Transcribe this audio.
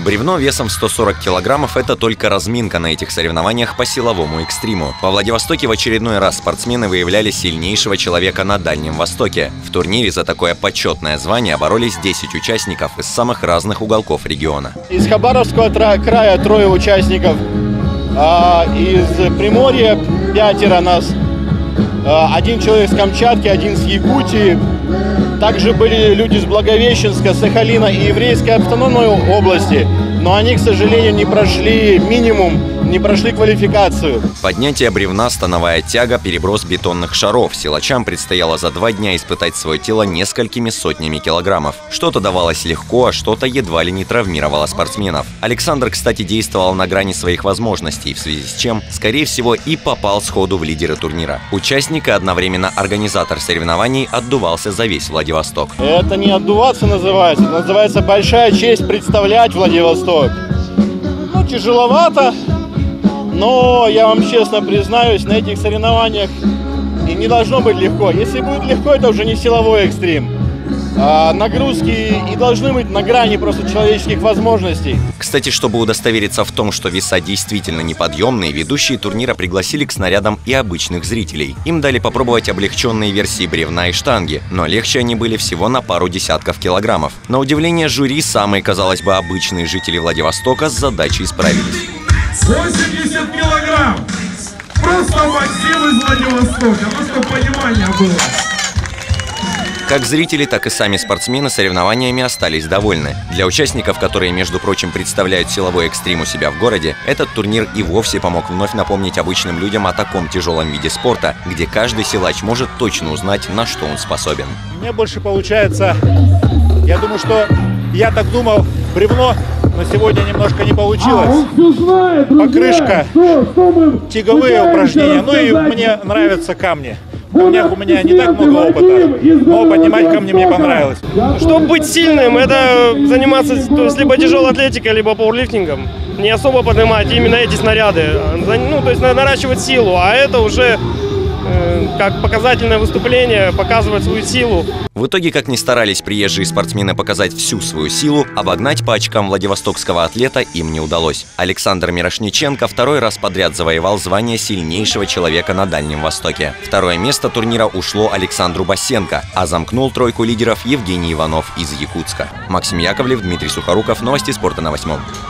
Бревно весом в 140 килограммов – это только разминка на этих соревнованиях по силовому экстриму. Во Владивостоке в очередной раз спортсмены выявляли сильнейшего человека на Дальнем Востоке. В турнире за такое почетное звание боролись 10 участников из самых разных уголков региона. Из Хабаровского края 3 участников, из Приморья 5 нас, 1 человек с Камчатки, 1 с Якутии. Также были люди с Благовещенска, Сахалина и Еврейской автономной области, но они, к сожалению, не прошли минимум, не прошли квалификацию. Поднятие бревна, становая тяга, переброс бетонных шаров. Силачам предстояло за 2 дня испытать свое тело несколькими сотнями килограммов. Что-то давалось легко, а что-то едва ли не травмировало спортсменов. Александр, кстати, действовал на грани своих возможностей, в связи с чем, скорее всего, и попал сходу в лидеры турнира. Участник и одновременно организатор соревнований отдувался за весь Владивосток. Это не отдуваться называется, это называется большая честь представлять Владивосток. Ну, тяжеловато, но я вам честно признаюсь, на этих соревнованиях и не должно быть легко. Если будет легко, это уже не силовой экстрим. Нагрузки и должны быть на грани просто человеческих возможностей. Кстати, чтобы удостовериться в том, что веса действительно неподъемные, ведущие турнира пригласили к снарядам и обычных зрителей. Им дали попробовать облегченные версии бревна и штанги, но легче они были всего на пару десятков килограммов. На удивление жюри, самые, казалось бы, обычные жители Владивостока с задачей справились. 80 килограмм! Просто Максим из Владивостока, ну чтобы понимание было. Как зрители, так и сами спортсмены соревнованиями остались довольны. Для участников, которые, между прочим, представляют силовой экстрим у себя в городе, этот турнир и вовсе помог вновь напомнить обычным людям о таком тяжелом виде спорта, где каждый силач может точно узнать, на что он способен. Мне больше получается, я думаю, что я так думал, бревно, но сегодня немножко не получилось. Покрышка, тяговые упражнения, ну и мне нравятся камни. У меня не так много опыта, но поднимать камни мне понравилось. Чтобы быть сильным, это заниматься либо тяжелой атлетикой, либо пауэрлифтингом. Не особо поднимать именно эти снаряды, ну, то есть наращивать силу, а это уже как показательное выступление, показывать свою силу. В итоге, как ни старались приезжие спортсмены показать всю свою силу, обогнать по очкам владивостокского атлета им не удалось. Александр Мирошниченко 2-й раз подряд завоевал звание сильнейшего человека на Дальнем Востоке. 2-е место турнира ушло Александру Басенко, а замкнул тройку лидеров Евгений Иванов из Якутска. Максим Яковлев, Дмитрий Сухоруков. Новости спорта на 8.